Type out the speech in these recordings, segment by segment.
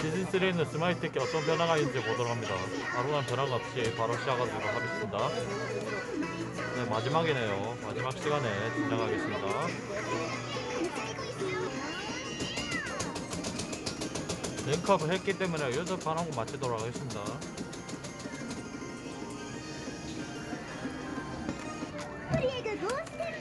시즌3는 스마일테크에 어떤 변화가 있는지 보도록 합니다. 아무런 변화가 없이 바로 시작하도록 하겠습니다. 네, 마지막이네요. 마지막 시간에 진행하겠습니다. 랭크업을 했기 때문에 연습판 하고 마치도록 하겠습니다. 우리의 그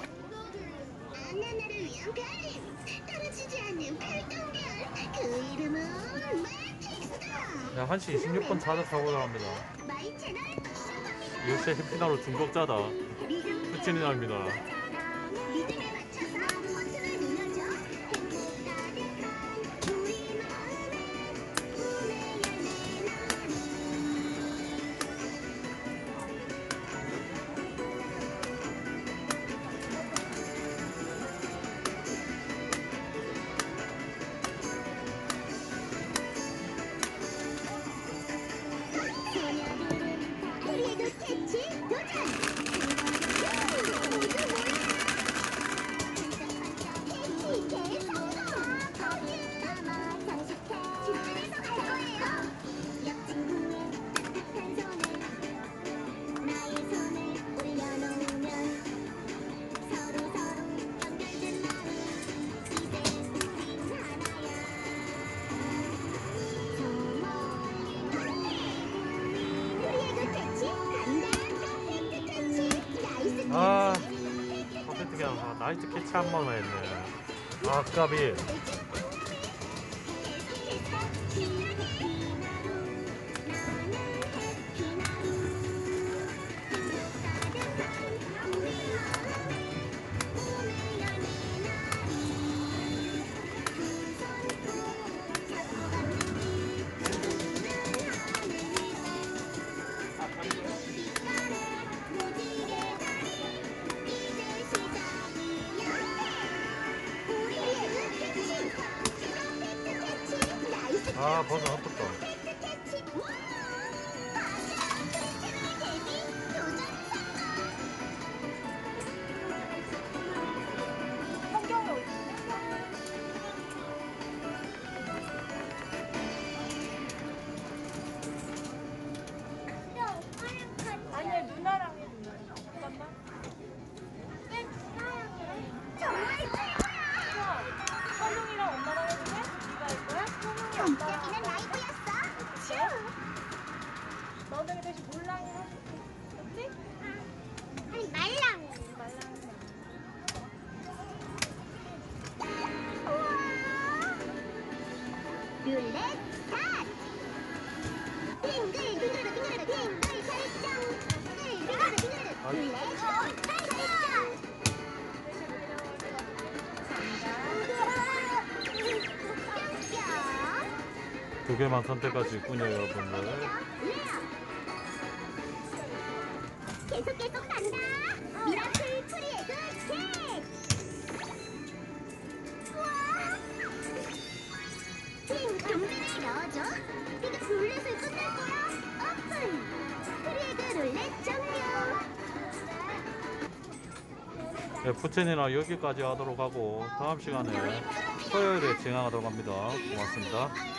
바나나를 위한 별님, 떨어지지 않는 별똥별, 그 이름은 매틱스다. 네, 1시 26분 차도하고자 합니다. 마이 채널 시작합니다. 요새 해피나로 중독자다. 리듬 후친이나입니다. 리듬에 맞춰서 버튼을 눌러줘. 행복 가득한 우리 마음에 꿈의 소녀들은 우리의 그 캐치 도전. 모두 몰라. 캐치 대성공. 거기에 담아 장식해. 집들에서 갈 거예요. 옆 친구의 따뜻한 손에 나의 손을 올려놓으면 서로 연결된 마음. 이제 우린 하나야. 저 멀리 우리의 그 캐치 간다. 퍼펙트 캐치. 나이스 아, 캐치. 퍼펙트가 나이트 캐치 한 번만 했네. 아, 까비. 아, 버전 어떻다. 아니야, 누나랑 해, 누나랑. 잠깐만. 정말 최고야! 현웅이랑 엄마랑 해줄래? 네가 할 거야? 현웅이 엄마랑. 반짝이는 라이브였어. 츄! 너는 대신 몰랑이 해줄게. 그치? 아니 말랑. 말랑이. 우와! 룰렛 스타트! 빙글빙글 빙글 설정. 빙글 룰렛 설정. 두 개만 선택할 수 있군요, 여러분들. 계속 간다. 미라클 프리에그 책. 우와. 핑 경제를 넣어줘. 이게 룰렛을 끝낼 거야? 오픈. 프리에그 룰렛 종료. 네, 푸첸이나 여기까지 하도록 하고 다음 시간에 토요일에 진행하도록 합니다. 고맙습니다.